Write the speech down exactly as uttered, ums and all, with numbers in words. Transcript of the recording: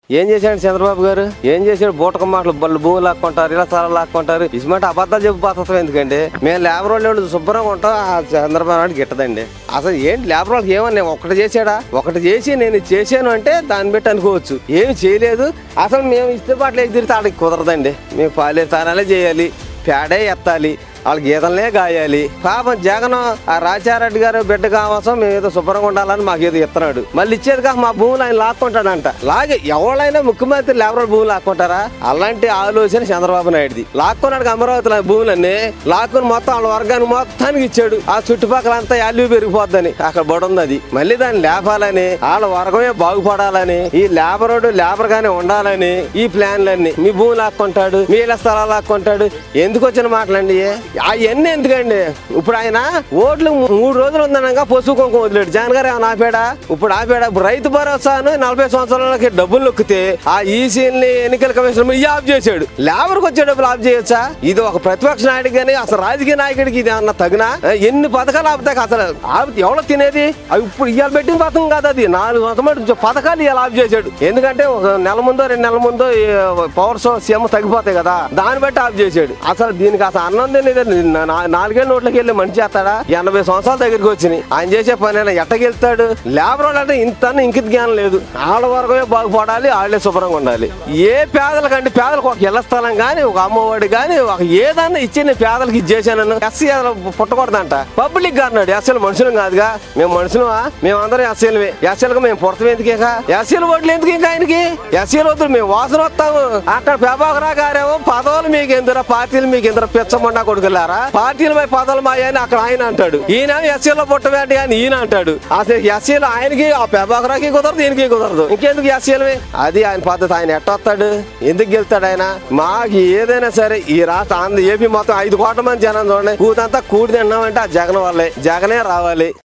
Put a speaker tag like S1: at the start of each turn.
S1: ఏం చేశాడు చంద్రబాబు గారు? ఏం చేశాడు? బూటక మాటలు బళ్ళు భూములు లాక్కుంటారు, ఇలా స్థలాలు లాక్కుంటారు. ఇసుమంటే అబద్ధాలు చెప్పి బతకం ఎందుకండి? మేము లేబర్ వాళ్ళు శుభ్రంగా ఉంటాం. ఆ చంద్రబాబు నాయుడు గిట్టదండి. అసలు ఏంటి లేబర్ వాళ్ళకి ఏమన్నా ఒకటి చేశాడా? ఒకటి చేసి నేను చేశాను అంటే దాన్ని బట్టి అనుకోవచ్చు. ఏమి చేయలేదు. అసలు మేము ఇస్తే పాటలు ఎగిరితే వాళ్ళకి కుదరదండి. మేము పాలే స్థానాలే చేయాలి, పేడే ఎత్తాలి, వాళ్ళ గీతలనే గాయాలి. పాపం జగన్ ఆ రాజారెడ్డి గారు బిడ్డ కావాల్సిన మేము ఏదో శుభ్రంగా ఉండాలని మాకు ఏదో ఇస్తున్నాడు. మళ్ళీ ఇచ్చేది కాక మా భూములు ఆయన లాక్కుంటాడంట. లాగే ఎవరైనా ముఖ్యమంత్రి లేబర్ భూములు లాక్కుంటారా? అలాంటి ఆలోచన చంద్రబాబు నాయుడుది. లాక్కున్నాడు అమరావతి భూములన్నీ లాక్కుని మొత్తం వాళ్ళ వర్గానికి మొత్తానికి ఇచ్చాడు. ఆ చుట్టుపక్కల అంతా యాల్యూ పెరిగిపోద్దని అక్కడ బడుంది. అది మళ్ళీ దాన్ని లేపాలని, వాళ్ళ వర్గమే బాగుపడాలని, ఈ లేబర్ లేబర్ గానే ఉండాలని ఈ ప్లాన్లన్నీ. మీ భూమి లాక్కుంటాడు, మీ ఇళ్ల స్థలాలు లాక్కుంటాడు. ఎందుకు వచ్చిన మాటలండి అవన్నీ? ఎందుకండి? ఇప్పుడు ఆయన ఓట్లు మూడు రోజులు ఉందనగా పసుపు కుంకుమ వదిలేడు. జగన్ గారు ఏమైనా ఆపాడా? ఇప్పుడు ఆపాడా? ఇప్పుడు రైతు భరోసాను నలభై సంవత్సరాలకి డబ్బులు నొక్కితే ఆ ఈసీని ఎన్నికల కమిషన్ ఈ ఆఫ్ చేశాడు. లేబర్కి వచ్చే డబ్బులు ఆఫ్ చేయొచ్చా? ఇది ఒక ప్రతిపక్ష నాయకుడికి కానీ అసలు రాజకీయ నాయకుడికి ఇది అన్న తగిన ఎన్ని పథకాలు ఆపుతాయి? అసలు ఎవరో తినేది? అవి ఇప్పుడు ఇవాళ పెట్టిన పథకం కాదు. అది నాలుగు వందల పథకాలు ఇవాళ ఆఫ్ చేశాడు. ఎందుకంటే ఒక నెల ముందో రెండు నెలల ముందో పవర్ సో సీఎం తగ్గిపోతాయి కదా, దాన్ని బట్టి ఆఫ్ చేశాడు. అసలు దీనికి అసలు అన్నం నాలుగేళ్ళ నోట్లకి వెళ్ళి మనిషి చేస్తాడా? ఎనభై సంవత్సరాల దగ్గరికి వచ్చినాయి. ఆయన చేసే పని ఎట్టగెళ్తాడు? లేబర్ వాళ్ళు అంటే ఇంత ఇంకిత జ్ఞానం లేదు. వాళ్ళ వరకమే బాగుపడాలి, వాళ్ళే శుభ్రంగా ఉండాలి. ఏ పేదలకంటే పేదలకు ఒక ఇళ్ల స్థలం గానీ, ఒక అమ్మఒడి గానీ, ఒక ఏదన్నా ఇచ్చి నేను పేదలకు ఇచ్చేసాను. ఎస్సీ పుట్టకూడదంట. పబ్లిక్ గా అన్నాడు. ఎస్సీలు మనుషులు కాదుగా. మేము మనుషులమా? మేమందరం ఎస్సీలమే. ఎస్సీలకు మేము పుడతాం ఎందుకే? ఎస్సీలు ఓట్లు ఎందుకు? ఇంకా ఆయనకి ఎస్సీలు వద్దు, మేము వాసన వస్తాము. అక్కడ ప్రభాకరా గారేమో పదవులు మీకు ఎందురా, పార్టీలు మీకు ఎందురా, పిచ్చమన్నా కొడుకులారా, పార్టీలపై పదవులు మాయ అని అక్కడ ఆయన అంటాడు. ఈయన ఎస్సీలో పుట్టబెట్టి అని ఈయన అంటాడు. అసలు ఎస్సీలు ఆయనకి ఆ ప్రభాకరాకి కుదరదు, దీనికి కుదరదు. ఇంకెందుకు ఎస్సీలమే? అది ఆయన పద్ధతి. ఆయన ఎట్టొస్తాడు? ఎందుకు గెలుస్తాడు ఆయన? మాకు ఏదైనా సరే ఈ రాష్ట్ర ఆంధ్ర ఏపీ మొత్తం ఐదు కోట్ల మంది జనం చూడండి, కూతంతా కూడి తిన్నామంటే ఆ జగన్ వల్లే. జగనే రావాలి.